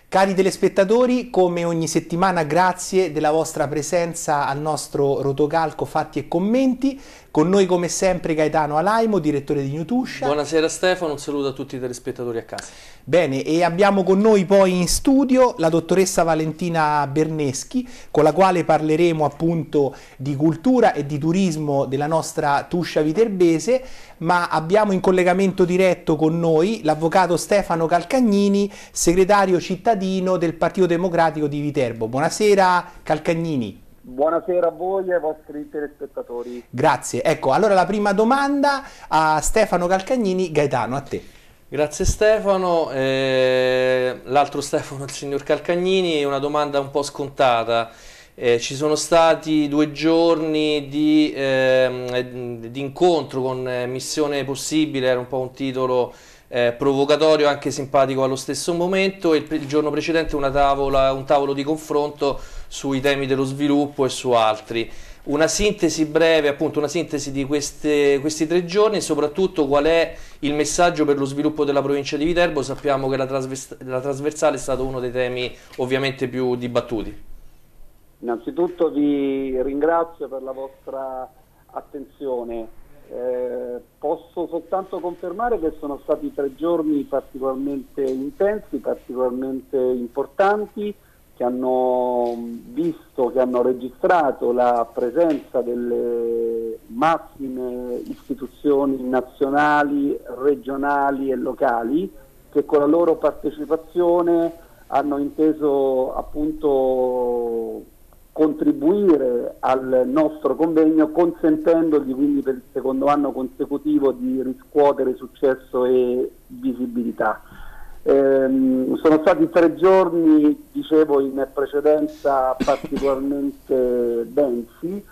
Cari telespettatori, come ogni settimana grazie della vostra presenza al nostro rotocalco Fatti e Commenti. Con noi come sempre Gaetano Alaimo, direttore di Newtuscia. Buonasera Stefano, un saluto a tutti i telespettatori a casa. Bene, e abbiamo con noi poi in studio la dottoressa Valentina Berneschi, con la quale parleremo appunto di cultura e di turismo della nostra Tuscia Viterbese, ma abbiamo in collegamento diretto con noi l'avvocato Stefano Calcagnini, segretario cittadino del Partito Democratico di Viterbo. Buonasera Calcagnini. Buonasera a voi e ai vostri telespettatori. Grazie. Ecco, allora la prima domanda a Stefano Calcagnini. Gaetano, a te. Grazie Stefano. L'altro Stefano, il signor Calcagnini, una domanda un po' scontata. Ci sono stati 2 giorni di incontro con Missione Possibile, era un po' un titolo provocatorio, anche simpatico allo stesso momento, e il giorno precedente un tavolo di confronto sui temi dello sviluppo e su altri. Una sintesi breve, appunto una sintesi di questi 3 giorni e soprattutto qual è il messaggio per lo sviluppo della provincia di Viterbo. Sappiamo che la trasversale è stato uno dei temi ovviamente più dibattuti. Innanzitutto vi ringrazio per la vostra attenzione. Posso soltanto confermare che sono stati 3 giorni particolarmente intensi, particolarmente importanti, che hanno registrato la presenza delle massime istituzioni nazionali, regionali e locali, che con la loro partecipazione hanno inteso appunto contribuire al nostro convegno, consentendogli quindi per il secondo anno consecutivo di riscuotere successo e visibilità. Sono stati 3 giorni, dicevo in precedenza, particolarmente densi.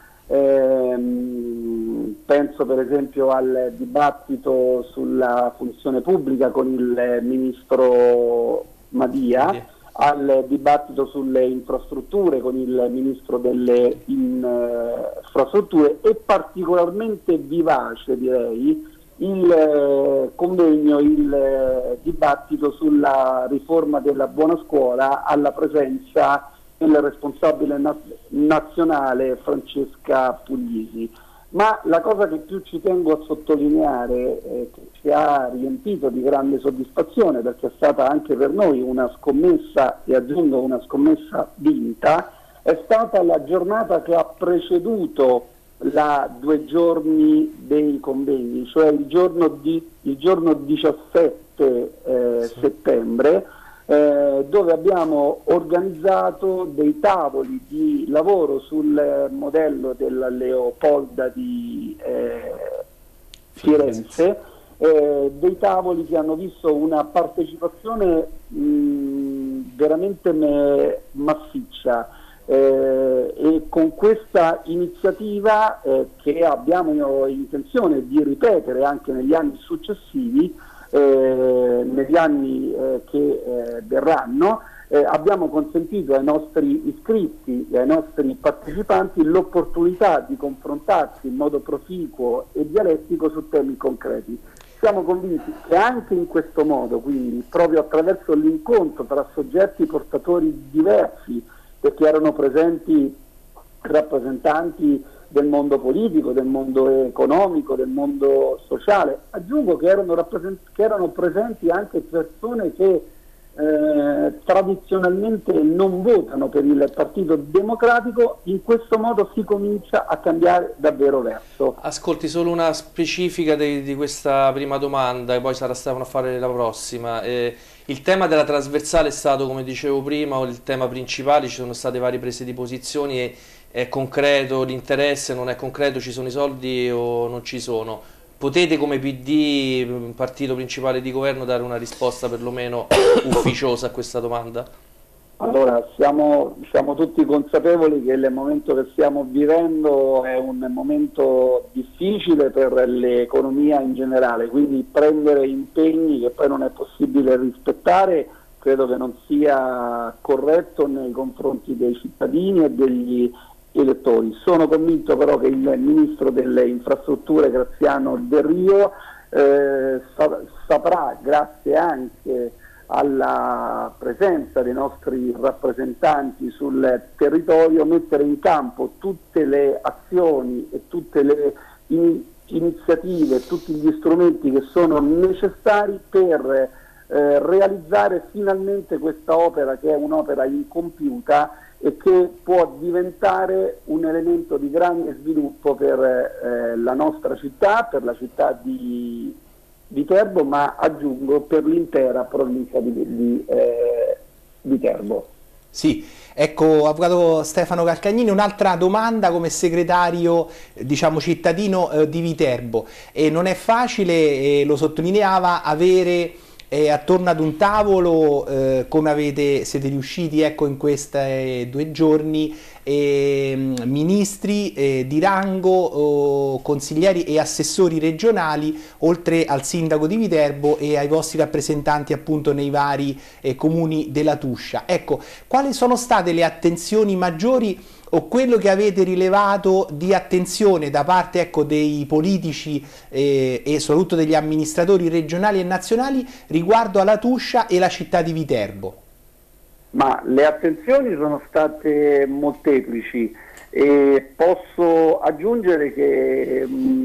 Penso per esempio al dibattito sulla funzione pubblica con il ministro Madia, al dibattito sulle infrastrutture con il ministro delle infrastrutture, e particolarmente vivace, direi, il convegno, il dibattito sulla riforma della buona scuola alla presenza del responsabile nazionale Francesca Puglisi. Ma la cosa che più ci tengo a sottolineare, che ci ha riempito di grande soddisfazione, perché è stata anche per noi una scommessa, e aggiungo una scommessa vinta, è stata la giornata che ha preceduto la 2 giorni dei convegni, cioè il giorno 17 settembre, dove abbiamo organizzato dei tavoli di lavoro sul modello della Leopolda di Firenze, dei tavoli che hanno visto una partecipazione veramente massiccia, e con questa iniziativa che abbiamo intenzione di ripetere anche negli anni successivi, negli anni che verranno, abbiamo consentito ai nostri iscritti e ai nostri partecipanti l'opportunità di confrontarsi in modo proficuo e dialettico su temi concreti. Siamo convinti che anche in questo modo, quindi proprio attraverso l'incontro tra soggetti portatori diversi, perché erano presenti rappresentanti del mondo politico, del mondo economico, del mondo sociale, aggiungo che erano presenti anche persone che tradizionalmente non votano per il Partito Democratico. In questo modo si comincia a cambiare davvero verso. Ascolti, solo una specifica di questa prima domanda, e poi sarà Stefano a fare la prossima. Il tema della trasversale è stato, come dicevo prima, il tema principale, ci sono state varie prese di posizioni, e è concreto l'interesse, non è concreto, ci sono i soldi o non ci sono? Potete come PD, partito principale di governo, dare una risposta perlomeno ufficiosa a questa domanda? Allora, siamo tutti consapevoli che il momento che stiamo vivendo è un momento difficile per l'economia in generale, quindi prendere impegni che poi non è possibile rispettare credo che non sia corretto nei confronti dei cittadini e degli elettori. Sono convinto però che il Ministro delle Infrastrutture Graziano Delrio saprà, grazie anche alla presenza dei nostri rappresentanti sul territorio, mettere in campo tutte le azioni e tutte le iniziative, tutti gli strumenti che sono necessari per realizzare finalmente questa opera, che è un'opera incompiuta e che può diventare un elemento di grande sviluppo per la nostra città, per la città di Viterbo, ma aggiungo per l'intera provincia di Viterbo. Sì, ecco, avvocato Stefano Calcagnini, un'altra domanda come segretario, diciamo, cittadino di Viterbo. E non è facile, lo sottolineava, avere attorno ad un tavolo, come siete riusciti, ecco, in questi 2 giorni, ministri di rango, consiglieri e assessori regionali, oltre al sindaco di Viterbo e ai vostri rappresentanti appunto nei vari comuni della Tuscia. Ecco, quali sono state le attenzioni maggiori o quello che avete rilevato di attenzione da parte, ecco, dei politici e soprattutto degli amministratori regionali e nazionali riguardo alla Tuscia e la città di Viterbo? Ma le attenzioni sono state molteplici e posso aggiungere che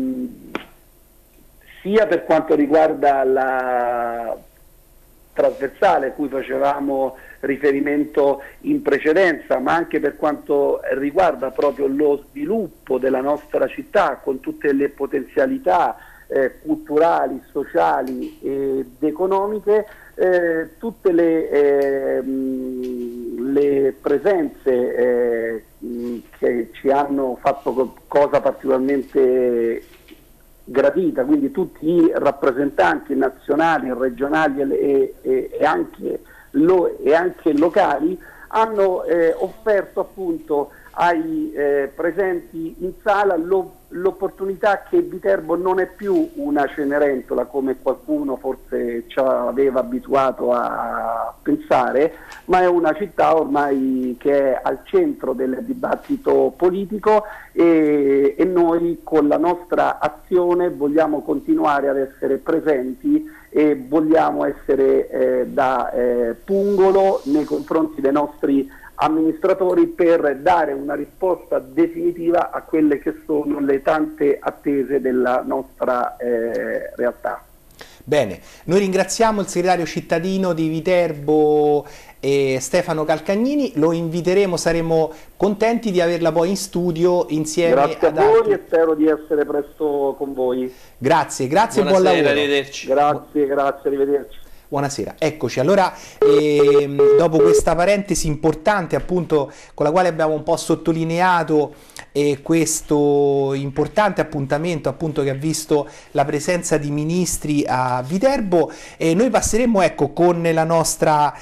sia per quanto riguarda la trasversale a cui facevamo riferimento in precedenza, ma anche per quanto riguarda proprio lo sviluppo della nostra città con tutte le potenzialità culturali, sociali ed economiche, tutte le presenze che ci hanno fatto cosa particolarmente gradita, quindi tutti i rappresentanti nazionali, regionali e anche locali hanno offerto appunto ai presenti in sala l'opportunità che Viterbo non è più una Cenerentola come qualcuno forse ci aveva abituato a pensare, ma è una città ormai che è al centro del dibattito politico e noi con la nostra azione vogliamo continuare ad essere presenti e vogliamo essere da pungolo nei confronti dei nostri amministratori per dare una risposta definitiva a quelle che sono le tante attese della nostra realtà. Bene, noi ringraziamo il segretario cittadino di Viterbo Stefano Calcagnini, lo inviteremo, saremo contenti di averla poi in studio insieme grazie ad a voi altri. E spero di essere presto con voi. Grazie, grazie e buon lavoro. Arrivederci. Grazie, arrivederci. Buonasera, eccoci. Allora, dopo questa parentesi importante appunto con la quale abbiamo un po' sottolineato questo importante appuntamento appunto che ha visto la presenza di ministri a Viterbo, noi passeremo, ecco, con la nostra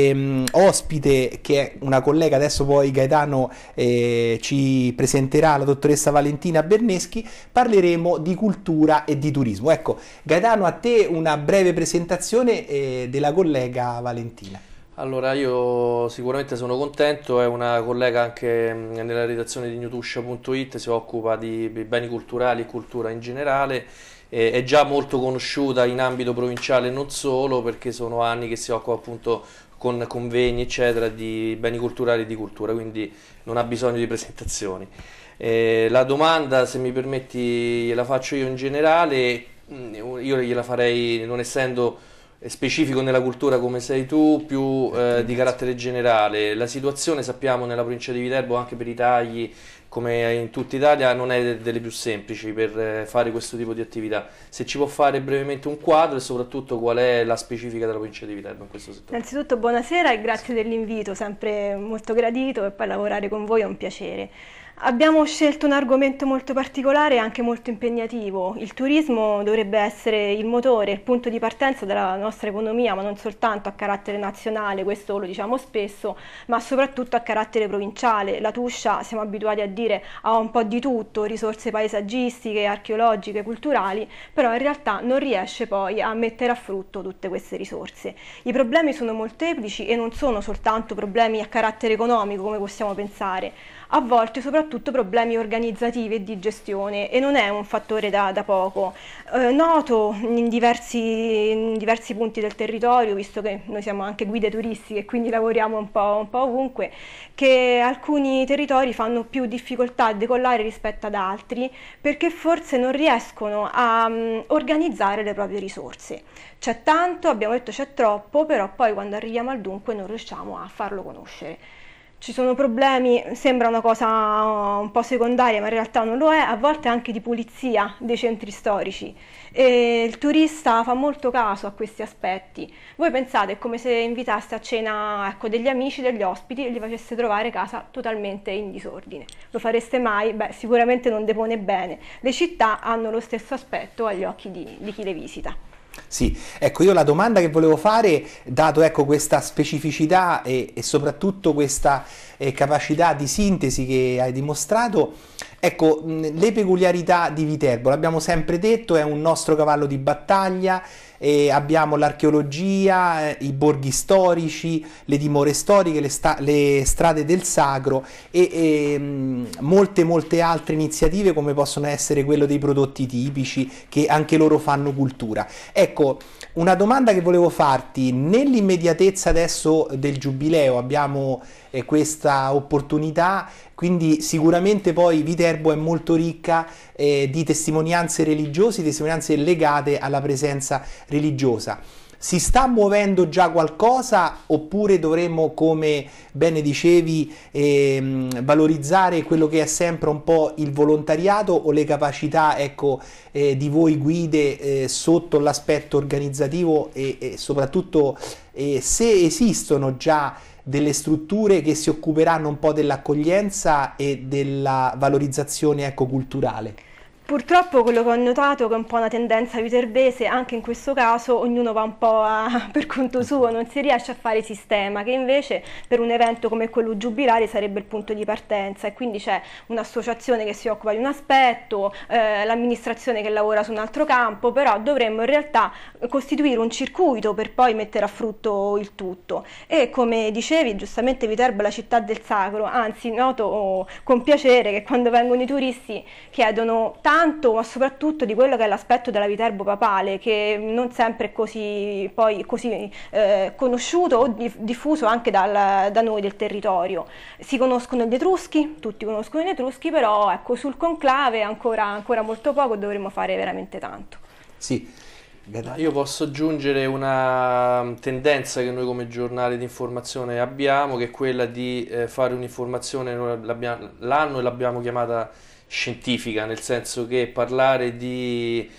ospite, che è una collega, adesso poi Gaetano ci presenterà, la dottoressa Valentina Berneschi. Parleremo di cultura e di turismo. Ecco, Gaetano, a te una breve presentazione della collega Valentina. Allora, io sicuramente sono contento, è una collega anche nella redazione di newtuscia.it, si occupa di beni culturali e cultura in generale, è già molto conosciuta in ambito provinciale e non solo, perché sono anni che si occupa appunto con convegni eccetera di beni culturali e di cultura, quindi non ha bisogno di presentazioni. La domanda, se mi permetti, gliela faccio io in generale, io gliela farei, non essendo specifico nella cultura come sei tu, più di carattere generale. La situazione, sappiamo, nella provincia di Viterbo, anche per i tagli come in tutta Italia, non è delle più semplici per fare questo tipo di attività. Se ci può fare brevemente un quadro e soprattutto qual è la specifica della provincia di Viterbo in questo settore. Innanzitutto buonasera e grazie dell'invito, sempre molto gradito, e poi lavorare con voi è un piacere. Abbiamo scelto un argomento molto particolare e anche molto impegnativo. Il turismo dovrebbe essere il motore, il punto di partenza della nostra economia, ma non soltanto a carattere nazionale, questo lo diciamo spesso, ma soprattutto a carattere provinciale. La Tuscia, siamo abituati a dire, ha un po' di tutto, risorse paesaggistiche, archeologiche, culturali, però in realtà non riesce poi a mettere a frutto tutte queste risorse. I problemi sono molteplici e non sono soltanto problemi a carattere economico, come possiamo pensare. a volte soprattutto problemi organizzativi e di gestione, e non è un fattore da poco. Noto in diversi punti del territorio, visto che noi siamo anche guide turistiche e quindi lavoriamo un po' ovunque, che alcuni territori fanno più difficoltà a decollare rispetto ad altri perché forse non riescono a organizzare le proprie risorse. C'è tanto, abbiamo detto c'è troppo, però poi quando arriviamo al dunque non riusciamo a farlo conoscere. Ci sono problemi, sembra una cosa un po' secondaria, ma in realtà non lo è, a volte anche di pulizia dei centri storici. E il turista fa molto caso a questi aspetti. Voi pensate, è come se invitaste a cena, ecco, degli amici, degli ospiti e gli faceste trovare casa totalmente in disordine. Lo fareste mai? Beh, sicuramente non depone bene. Le città hanno lo stesso aspetto agli occhi di chi le visita. Sì, ecco, io la domanda che volevo fare, dato ecco, questa specificità e soprattutto questa capacità di sintesi che hai dimostrato, ecco, le peculiarità di Viterbo, l'abbiamo sempre detto, è un nostro cavallo di battaglia, abbiamo l'archeologia, i borghi storici, le dimore storiche, le strade del sacro e molte altre iniziative come possono essere quello dei prodotti tipici che anche loro fanno cultura. Ecco, una domanda che volevo farti, nell'immediatezza adesso del Giubileo abbiamo questa opportunità, quindi sicuramente poi Viterbo è molto ricca di testimonianze religiose, testimonianze legate alla presenza religiosa. Si sta muovendo già qualcosa oppure dovremmo, come bene dicevi, valorizzare quello che è sempre un po' il volontariato o le capacità, ecco, di voi guide sotto l'aspetto organizzativo e soprattutto se esistono già delle strutture che si occuperanno un po' dell'accoglienza e della valorizzazione, ecco, culturale? Purtroppo quello che ho notato, che è un po' una tendenza viterbese, anche in questo caso ognuno va un po' per conto suo, non si riesce a fare sistema, che invece per un evento come quello giubilare sarebbe il punto di partenza, e quindi c'è un'associazione che si occupa di un aspetto, l'amministrazione che lavora su un altro campo, però dovremmo in realtà costituire un circuito per poi mettere a frutto il tutto. E come dicevi, giustamente Viterbo è la città del sacro, anzi noto con piacere che quando vengono i turisti chiedono tanto, ma soprattutto di quello che è l'aspetto della Viterbo papale, che non sempre è così conosciuto o diffuso anche da noi del territorio. Si conoscono gli Etruschi, tutti conoscono gli Etruschi, però ecco, sul conclave ancora molto poco, dovremmo fare veramente tanto. Sì. Io posso aggiungere una tendenza che noi come giornale di informazione abbiamo, che è quella di fare un'informazione, l'anno l'abbiamo chiamata scientifica, nel senso che parlare di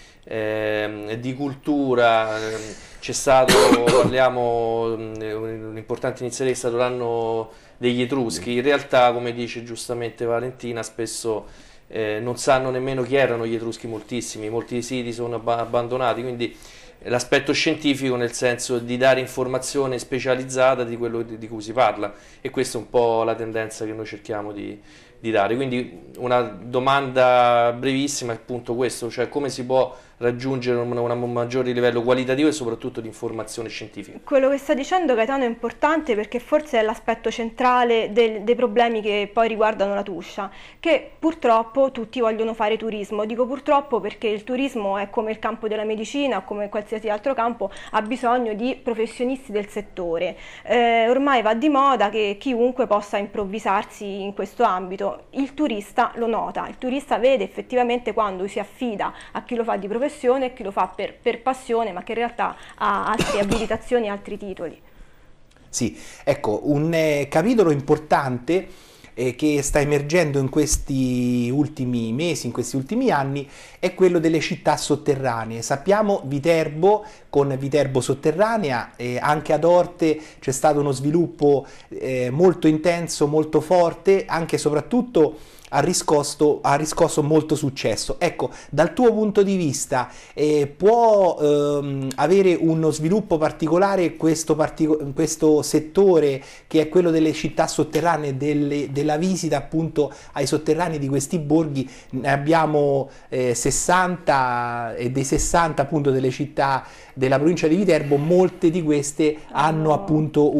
cultura, c'è stato, parliamo, un'importante iniziativa è stato l'anno degli Etruschi. In realtà, come dice giustamente Valentina, spesso non sanno nemmeno chi erano gli Etruschi, molti siti sono abbandonati, quindi l'aspetto scientifico nel senso di dare informazione specializzata di quello di cui si parla, e questa è un po' la tendenza che noi cerchiamo di dare. Quindi una domanda brevissima è appunto questo, cioè come si può raggiungere un maggiore livello qualitativo e soprattutto di informazione scientifica. Quello che sta dicendo Gaetano è importante, perché forse è l'aspetto centrale dei problemi che poi riguardano la Tuscia, che purtroppo tutti vogliono fare turismo. Dico purtroppo perché il turismo è come il campo della medicina o come qualsiasi altro campo, ha bisogno di professionisti del settore. Ormai va di moda che chiunque possa improvvisarsi in questo ambito. Il turista lo nota, il turista vede effettivamente quando si affida a chi lo fa di professione e chi lo fa per passione, ma che in realtà ha altre abilitazioni e altri titoli. Sì, ecco, un capitolo importante che sta emergendo in questi ultimi mesi, in questi ultimi anni, è quello delle città sotterranee. Sappiamo Viterbo, con Viterbo Sotterranea, anche ad Orte c'è stato uno sviluppo molto intenso, molto forte, anche e soprattutto ha riscosso molto successo. Ecco, dal tuo punto di vista può avere uno sviluppo particolare questo settore che è quello delle città sotterranee, della visita appunto ai sotterranei di questi borghi? Ne abbiamo 60 e dei 60 appunto delle città della provincia di Viterbo, molte di queste hanno appunto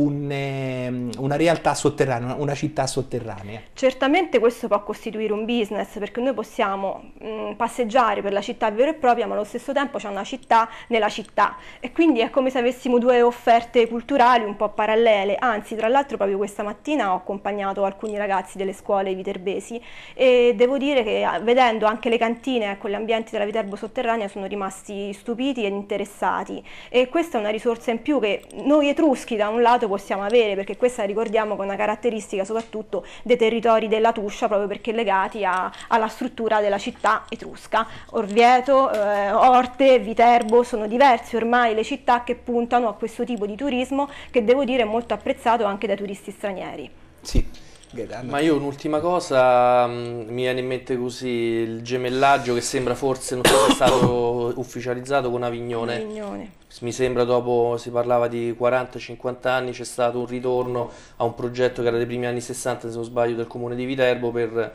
una realtà sotterranea, una città sotterranea. Certamente questo può costituire un business, perché noi possiamo passeggiare per la città vera e propria, ma allo stesso tempo c'è una città nella città, e quindi è come se avessimo due offerte culturali un po' parallele. Anzi, tra l'altro proprio questa mattina ho accompagnato alcuni ragazzi delle scuole viterbesi e devo dire che vedendo anche le cantine con gli ambienti della Viterbo sotterranea sono rimasti stupiti ed interessati, e questa è una risorsa in più che noi etruschi da un lato possiamo avere, perché questa ricordiamo che è una caratteristica soprattutto dei territori della Tuscia, proprio perché legati alla struttura della città etrusca. Orvieto, Orte, Viterbo, sono diverse ormai le città che puntano a questo tipo di turismo, che devo dire è molto apprezzato anche dai turisti stranieri. Sì. Ma io un'ultima cosa, mi viene in mente così il gemellaggio che sembra forse non sia stato ufficializzato con Avignone. Mi sembra dopo, si parlava di 40-50 anni, c'è stato un ritorno a un progetto che era dei primi anni 60 se non sbaglio del comune di Viterbo.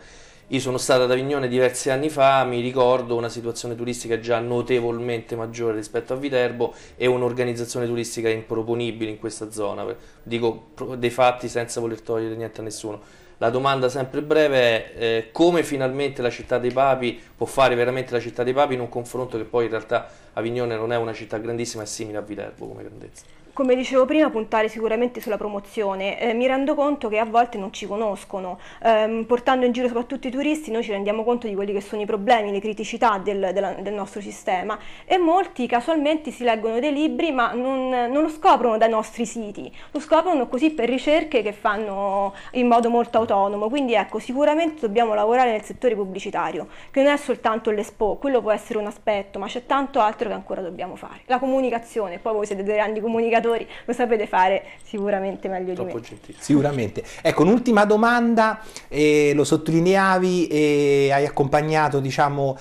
Io sono stato ad Avignone diversi anni fa, mi ricordo una situazione turistica già notevolmente maggiore rispetto a Viterbo e un'organizzazione turistica improponibile in questa zona. Dico dei fatti senza voler togliere niente a nessuno. La domanda sempre breve è come finalmente la città dei Papi può fare veramente la città dei Papi in un confronto che poi in realtà Avignone non è una città grandissima, è simile a Viterbo come grandezza. Come dicevo prima, puntare sicuramente sulla promozione. Mi rendo conto che a volte non ci conoscono, portando in giro soprattutto i turisti noi ci rendiamo conto di quelli che sono i problemi, le criticità del nostro sistema, e molti casualmente si leggono dei libri ma non lo scoprono dai nostri siti, lo scoprono così per ricerche che fanno in modo molto autonomo. Quindi ecco, sicuramente dobbiamo lavorare nel settore pubblicitario, che non è soltanto l'Expo, quello può essere un aspetto, ma c'è tanto altro che ancora dobbiamo fare. La comunicazione, poi voi siete dei grandi comunicatori, lo sapete fare sicuramente meglio di me. Sicuramente. Ecco, un'ultima domanda, lo sottolineavi e hai accompagnato diciamo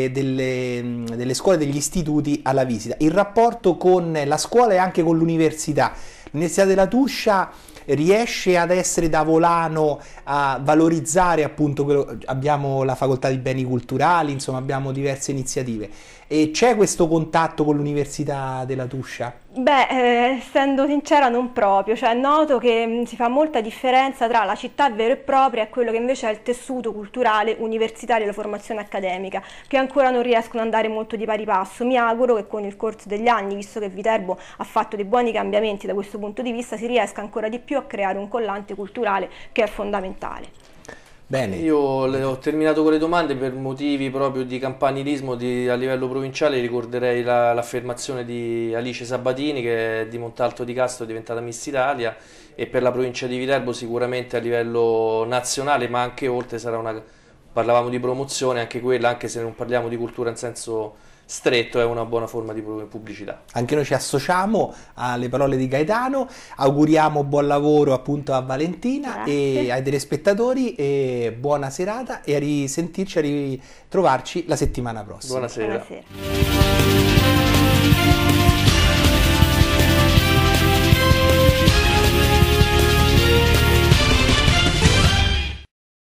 delle scuole, degli istituti alla visita. Il rapporto con la scuola e anche con l'università. L'Università della Tuscia riesce ad essere da volano a valorizzare appunto abbiamo la facoltà di beni culturali, insomma abbiamo diverse iniziative, e c'è questo contatto con l'Università della Tuscia? Beh, essendo sincera non proprio, cioè noto che si fa molta differenza tra la città vera e propria e quello che invece è il tessuto culturale universitario e la formazione accademica, che ancora non riescono ad andare molto di pari passo. Mi auguro che con il corso degli anni, visto che Viterbo ha fatto dei buoni cambiamenti da questo punto di vista, si riesca ancora di più a creare un collante culturale che è fondamentale. Bene. Io ho terminato con le domande per motivi proprio di campanilismo a livello provinciale. Ricorderei l'affermazione di Alice Sabatini, che è di Montalto di Castro, è diventata Miss Italia, e per la provincia di Viterbo sicuramente a livello nazionale, ma anche oltre parlavamo di promozione, anche quella, anche se non parliamo di cultura in senso stretto, è una buona forma di pubblicità. Anche noi ci associamo alle parole di Gaetano, auguriamo buon lavoro appunto a Valentina. Grazie. E ai telespettatori, e buona serata, e a risentirci, a ritrovarci la settimana prossima. Buonasera. Buonasera.